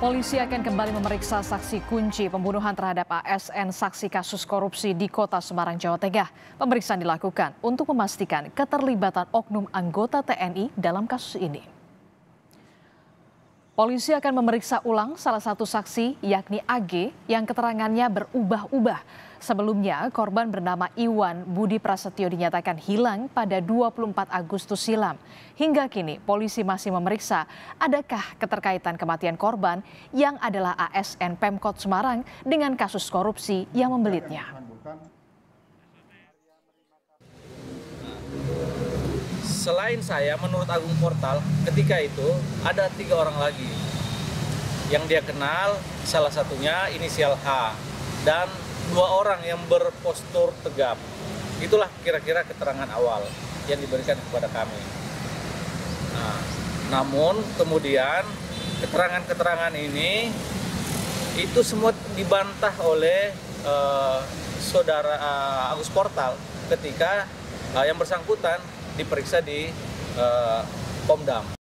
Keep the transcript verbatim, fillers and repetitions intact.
Polisi akan kembali memeriksa saksi kunci pembunuhan terhadap A S N saksi kasus korupsi di Kota Semarang, Jawa Tengah. Pemeriksaan dilakukan untuk memastikan keterlibatan oknum anggota T N I dalam kasus ini. Polisi akan memeriksa ulang salah satu saksi, yakni A G, yang keterangannya berubah-ubah. Sebelumnya, korban bernama Iwan Budi Prasetyo dinyatakan hilang pada dua puluh empat Agustus silam. Hingga kini, polisi masih memeriksa adakah keterkaitan kematian korban yang adalah A S N Pemkot Semarang dengan kasus korupsi yang membelitnya. Selain saya, menurut Agung Portal, ketika itu ada tiga orang lagi yang dia kenal, salah satunya inisial H, dan dua orang yang berpostur tegap. Itulah kira-kira keterangan awal yang diberikan kepada kami. Nah, namun kemudian keterangan-keterangan ini itu semua dibantah oleh uh, saudara uh, Agus Portal ketika uh, yang bersangkutan diperiksa di uh, Pomdam.